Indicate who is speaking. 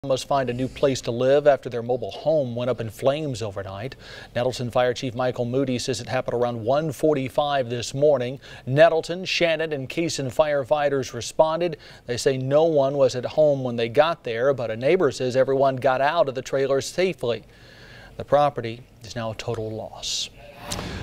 Speaker 1: Must find a new place to live after their mobile home went up in flames overnight. Nettleton Fire Chief Michael Moody says it happened around 1:45 this morning. Nettleton, Shannon, and Kaysen firefighters responded. They say no one was at home when they got there, but a neighbor says everyone got out of the trailer safely. The property is now a total loss.